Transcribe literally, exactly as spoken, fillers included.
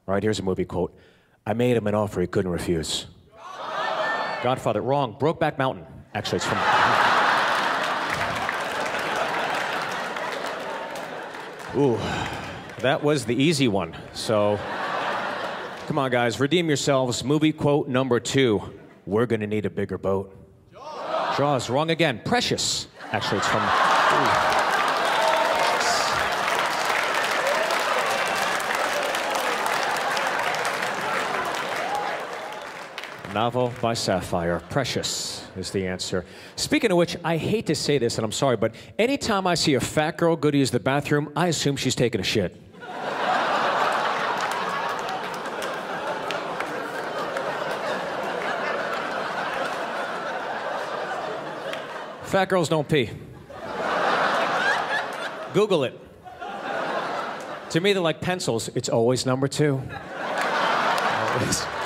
All right, here's a movie quote. I made him an offer he couldn't refuse. Godfather, wrong. Brokeback Mountain. Actually, it's from... Ooh, that was the easy one. So, come on, guys, redeem yourselves. Movie quote number two. We're gonna need a bigger boat. Jaws. Jaws, wrong again. Precious. Actually, it's from... Ooh. Novel by Sapphire. Precious is the answer. Speaking of which, I hate to say this, and I'm sorry, but anytime I see a fat girl go to use the bathroom, I assume she's taking a shit. Fat girls don't pee. Google it. To me, they're like pencils. It's always number two. Always.